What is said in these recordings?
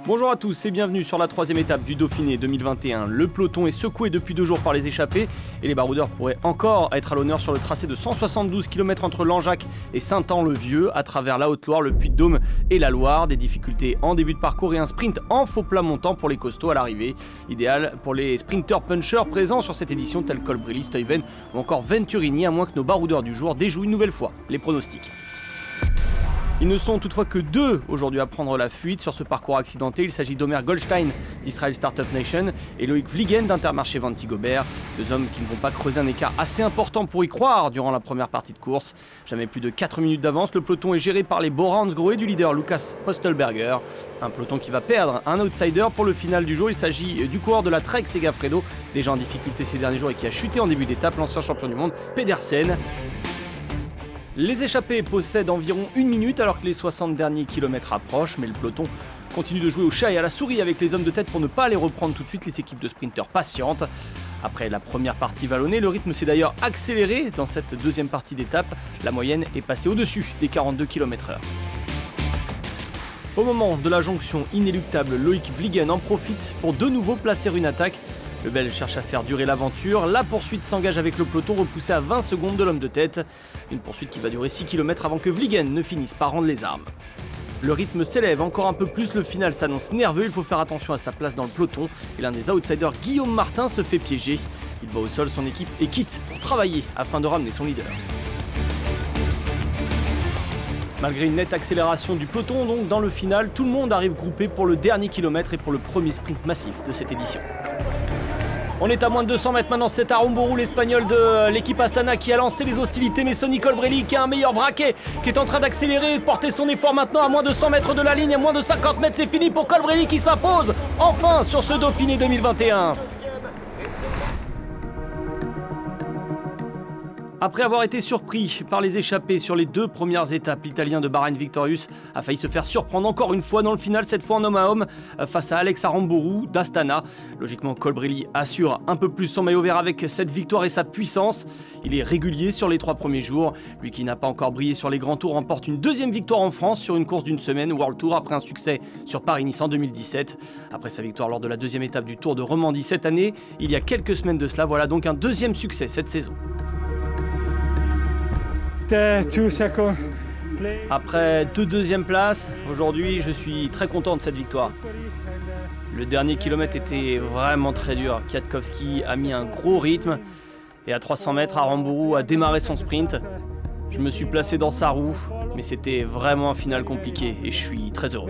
Bonjour à tous et bienvenue sur la troisième étape du Dauphiné 2021. Le peloton est secoué depuis 2 jours par les échappées et les baroudeurs pourraient encore être à l'honneur sur le tracé de 172 km entre Langeac et Saint-An-le-Vieux, à travers la Haute-Loire, le Puy-de-Dôme et la Loire. Des difficultés en début de parcours et un sprint en faux plat montant pour les costauds à l'arrivée. Idéal pour les sprinteurs punchers présents sur cette édition tels Colbrelli, Stuyven ou encore Venturini, à moins que nos baroudeurs du jour déjouent une nouvelle fois les pronostics. Ils ne sont toutefois que 2 aujourd'hui à prendre la fuite sur ce parcours accidenté. Il s'agit d'Omer Goldstein d'Israel Startup Nation et Loïc Vliegen d'Intermarché Vantigobert. 2 hommes qui ne vont pas creuser un écart assez important pour y croire durant la première partie de course. Jamais plus de 4 minutes d'avance, le peloton est géré par les Bora Hansgrohe et du leader Lukas Postelberger. Un peloton qui va perdre un outsider pour le final du jour. Il s'agit du coureur de la Trek Segafredo, déjà en difficulté ces derniers jours et qui a chuté en début d'étape, l'ancien champion du monde Pedersen. Les échappés possèdent environ 1 minute alors que les 60 derniers kilomètres approchent, mais le peloton continue de jouer au chat et à la souris avec les hommes de tête pour ne pas les reprendre tout de suite, les équipes de sprinteurs patientes. Après la première partie vallonnée, le rythme s'est d'ailleurs accéléré dans cette deuxième partie d'étape. La moyenne est passée au-dessus des 42 km/h. Au moment de la jonction inéluctable, Loïc Vliegen en profite pour de nouveau placer une attaque. Le Belge cherche à faire durer l'aventure, la poursuite s'engage avec le peloton repoussé à 20 secondes de l'homme de tête. Une poursuite qui va durer 6 km avant que Vliegen ne finisse par rendre les armes. Le rythme s'élève encore un peu plus, le final s'annonce nerveux, il faut faire attention à sa place dans le peloton. Et l'un des outsiders, Guillaume Martin, se fait piéger. Il va au sol, son équipe est quitte pour travailler afin de ramener son leader. Malgré une nette accélération du peloton, donc dans le final, tout le monde arrive groupé pour le dernier kilomètre et pour le premier sprint massif de cette édition. On est à moins de 200 mètres maintenant, c'est Aramburu, l'Espagnol de l'équipe Astana qui a lancé les hostilités, mais Sonny Colbrelli qui a un meilleur braquet, qui est en train d'accélérer, de porter son effort maintenant à moins de 100 mètres de la ligne, à moins de 50 mètres, c'est fini pour Colbrelli qui s'impose enfin sur ce Dauphiné 2021. Après avoir été surpris par les échappées sur les 2 premières étapes, l'Italien de Bahrain Victorious a failli se faire surprendre encore une fois dans le final, cette fois en homme à homme face à Alex Aramburu d'Astana. Logiquement, Colbrelli assure un peu plus son maillot vert avec cette victoire et sa puissance. Il est régulier sur les 3 premiers jours. Lui qui n'a pas encore brillé sur les grands tours remporte une 2e victoire en France sur une course d'une semaine, World Tour, après un succès sur Paris-Nice en 2017. Après sa victoire lors de la 2e étape du Tour de Romandie cette année, il y a quelques semaines de cela, voilà donc un 2e succès cette saison. Après 2 deuxièmes places, aujourd'hui je suis très content de cette victoire. Le dernier kilomètre était vraiment très dur. Kwiatkowski a mis un gros rythme et à 300 mètres, Aramburu a démarré son sprint. Je me suis placé dans sa roue, mais c'était vraiment un final compliqué et je suis très heureux.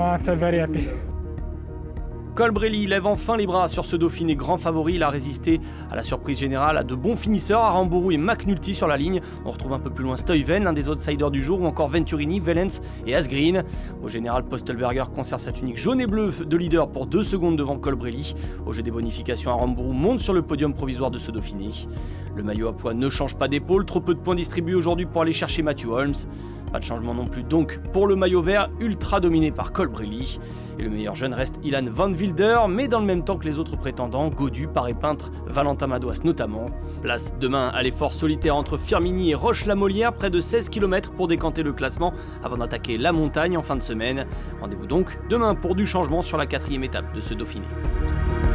Colbrelli lève enfin les bras sur ce Dauphiné grand favori. Il a résisté à la surprise générale, à de bons finisseurs, Aramburu et McNulty sur la ligne. On retrouve un peu plus loin Stuyven, l'un des outsiders du jour, ou encore Venturini, Wellens et Asgreen. Au général, Postelberger conserve sa tunique jaune et bleue de leader pour 2 secondes devant Colbrelli. Au jeu des bonifications, Aramburu monte sur le podium provisoire de ce Dauphiné. Le maillot à poids ne change pas d'épaule, trop peu de points distribués aujourd'hui pour aller chercher Matthew Holmes. Pas de changement non plus donc pour le maillot vert, ultra dominé par Colbrelli. Et le meilleur jeune reste Ilan Van Wilder, mais dans le même temps que les autres prétendants, Gaudu, Paré-Peintre, Valentin Madouas notamment. Place demain à l'effort solitaire entre Firmini et Roche-la-Molière, près de 16 km pour décanter le classement avant d'attaquer la montagne en fin de semaine. Rendez-vous donc demain pour du changement sur la 4e étape de ce Dauphiné.